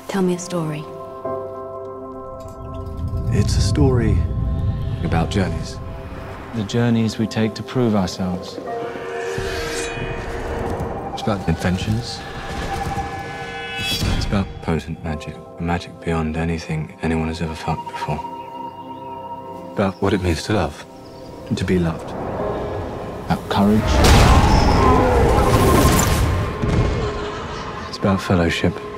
Tell me a story. It's a story about journeys. The journeys we take to prove ourselves. It's about adventures. It's about potent magic. A magic beyond anything anyone has ever felt before. About what it means to love and to be loved. About courage. It's about fellowship.